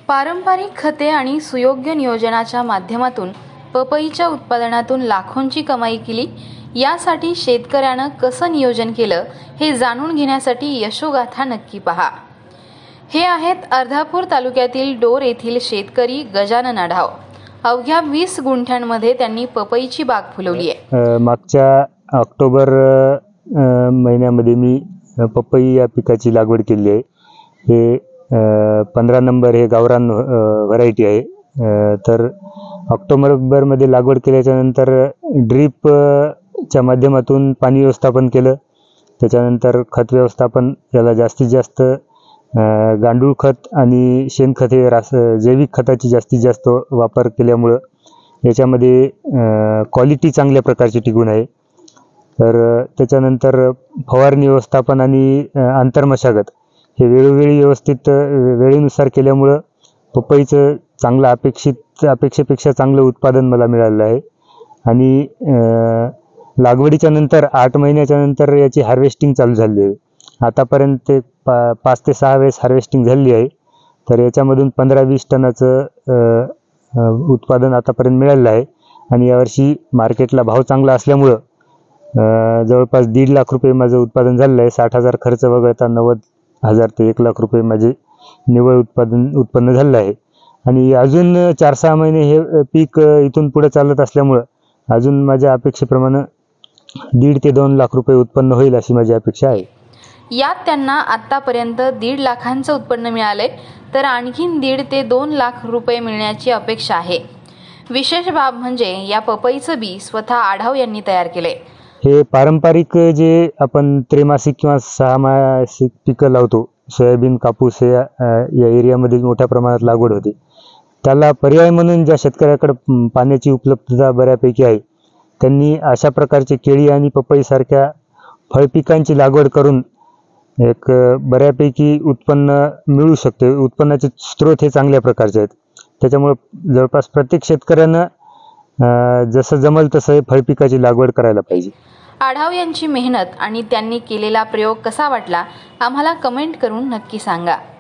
पारंपरिक खते आणि सुयोग्य नियोजनाच्या माध्यमातून पपईच्या उत्पादनातून लाखोंची कमाई केली। यासाठी शेतकऱ्यानं कसं नियोजन केलं हे जाणून घेण्यासाठी यशोगाथा नक्की पहा। हे आहेत अर्धापूर तालुक्यातील डोर येथील शेतकरी गजानन आढाव। अवघ्या 20 गुंठ्यांमध्ये त्यांनी पपईची बाग फुलवली आहे। मागच्या ऑक्टोबर महिन्यामध्ये मी पपई या पिकाची लागवड केली आहे। हे 15 नंबर हे गावरान व्हरायटी आहे। तर ऑक्टोबरमध्ये लागवड केल्याच्या नंतर ड्रीप च्या माध्यमातून पाणी व्यवस्थापन केलं। त्याच्यानंतर खत व्यवस्थापन, याला जास्तीत जास्त गांडूळ खत आणि शेणखत हे जैविक खताची जास्तीत जास्त वापर केल्यामुळं याच्यामध्ये क्वालिटी चांगल्या प्रकारची टिकून आहे। तर त्याच्यानंतर फवारणी व्यवस्थापन आणि आंतरमशागत हे वेळोवेळी व्यवस्थित वेळेनुसार केल्यामुळं पपईचं चांगलं अपेक्षेपेक्षा चांगलं उत्पादन मला मिळालं आहे। आणि लागवडीच्या नंतर 8 महिन्याच्या नंतर याची हार्वेस्टिंग चालू झाली आहे। आतापर्यंत 5 ते 6 वेळेस हार्वेस्टिंग झाली आहे। तर याच्यामधून 15-20 टनाचं उत्पादन आतापर्यंत मिळालं आहे। आणि यावर्षी मार्केटला भाव चांगला असल्यामुळं जवळपास 1.5 लाख रुपये माझं उत्पादन झालेलं आहे। 60,000 खर्च वगळता 90,000 ते 1 लाख रुपये माझे निव्वळ उत्पन्न झालेलं आहे। आणि अजून 4-6 महिने हे पीक इथून पुढे चालत असल्यामुळं अजून माझ्या अपेक्षेप्रमाणे 1.5 ते 2 लाख रुपये उत्पन्न होईल अशी माझी अपेक्षा आहे। यात त्यांना आतापर्यंत 1.5 लाखांचं उत्पन्न मिळाले, तर आणखीन 1.5 ते 2 लाख रुपये मिळण्याची अपेक्षा आहे। विशेष बाब म्हणजे या पपईचं बी स्वतः आढाव यांनी तयार केले। हे पारंपरिक जे आपण त्रैमासिक किंवा 6 मासिक पिकं लावतो, सोयाबीन, कापूस हे या एरियामध्ये मोठ्या प्रमाणात लागवड होते। त्याला पर्याय म्हणून ज्या शेतकऱ्याकडे पाण्याची उपलब्धता बऱ्यापैकी आहे, त्यांनी अशा प्रकारचे केळी आणि पपई सारख्या फळपिकांची लागवड करून एक बऱ्यापैकी उत्पन्न मिळू शकते। उत्पन्नाचे स्रोत हे चांगल्या प्रकारचे आहेत। त्याच्यामुळे जवळपास प्रत्येक शेतकऱ्यानं जसं जमल तसं फळपिकाची लागवड करायला पाहिजे। आढाव यांची मेहनत आणि त्यांनी केलेला प्रयोग कसा वाटला आम्हाला कमेंट करून नक्की सांगा।